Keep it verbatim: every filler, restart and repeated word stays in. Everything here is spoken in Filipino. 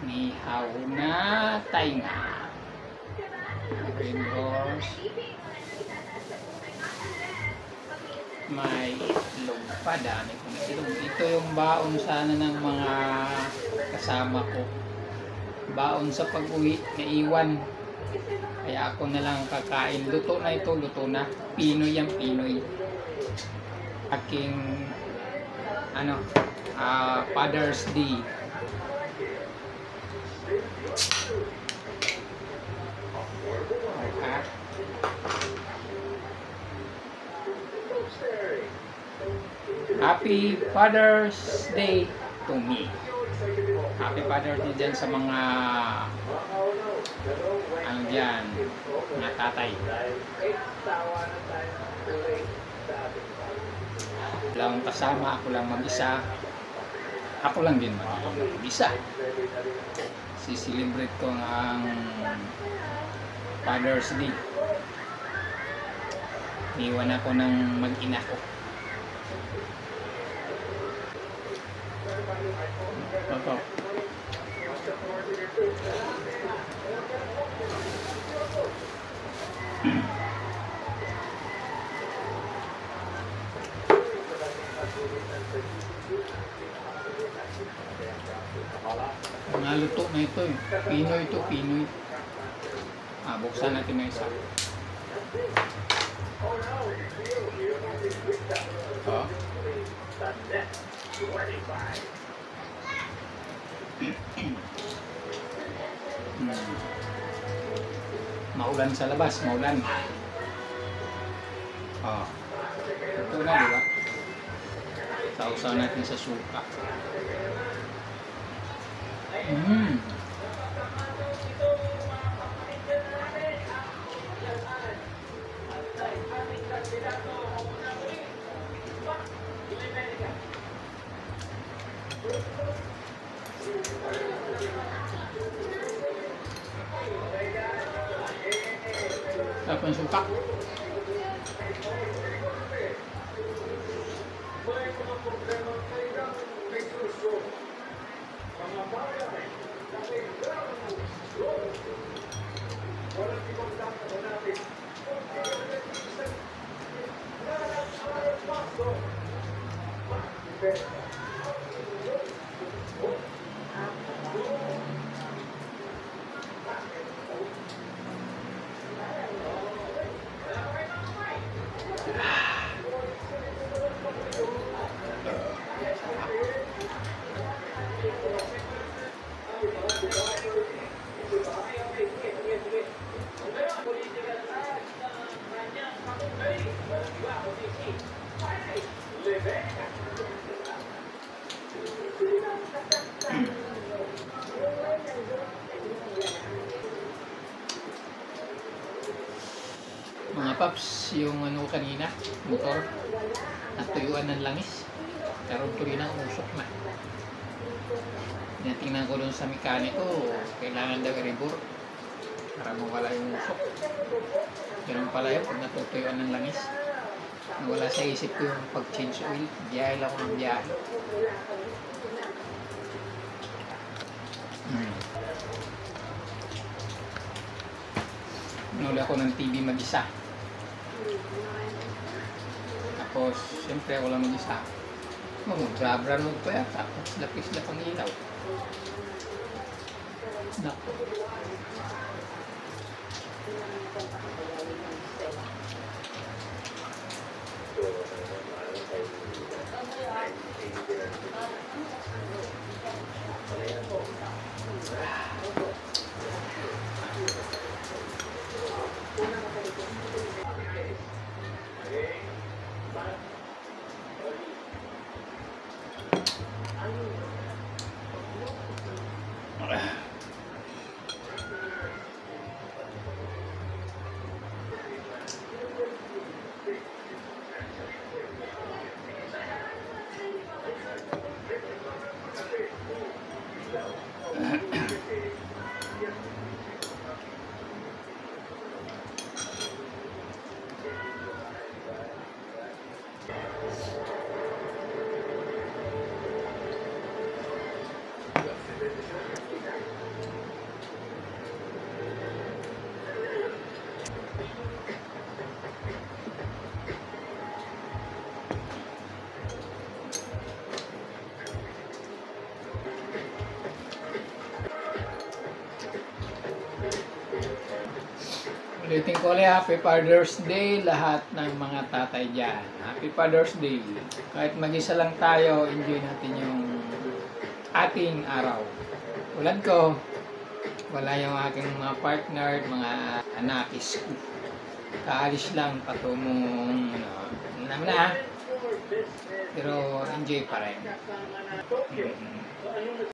Nihaw na tainga. Green horse. May itlog pa. Dami kong itlog. Ito yung baon sana ng mga kasama ko. Baon sa pag-uwi na iwan. Kaya ako na lang kakain. Luto na ito. Luto na. Pinoy yan. Pinoy. Aking ano uh, Father's Day. Okay. Happy Father's Day to me. Happy Father's Day dyan sa mga ano dyan, mga tatay. Wala akong kasama, ako lang mag-isa. Ako lang din mag-isa. Si-celebrate ko ang Father's Day. Iwan ako ng mag-ina ko. Ito. Naluto na ito eh. Pinoy ito, Pinoy. Ah, buksan natin na isa. Oh. hmm. Maulan sa labas, maulan. Oh. Ito na, di ba? Sausaw natin sa suka. Mm. Tapos yung suka. Mga paps, yung ano kanina, motor, natuyuan ng langis. Karoon tuloy na, umusok na. Tingnan ko dun sa mekaniko, kailangan daw i-rebore para mawala yung usok. Ganun pala yun, pag natutuyuan ng langis. Wala sa isip ko yung pag-change oil. Biyahe lang ako ng biyahe. Hmm. Nuli ako ng T V mag-isa. Tapos, siyempre ako lang mag-isa. Mag-grabra mo pa yan. Tapos, lapis-lap ang ilaw. Nako. Ulitin ko ulit, Happy Father's Day lahat ng mga tatay dyan. Happy Father's Day. Kahit mag-isa lang tayo, enjoy natin yung ating araw. Tulad ko, wala yung aking mga partner, mga anakis ko. Kaalis lang patungong, ano, naman na. Pero enjoy pa rin.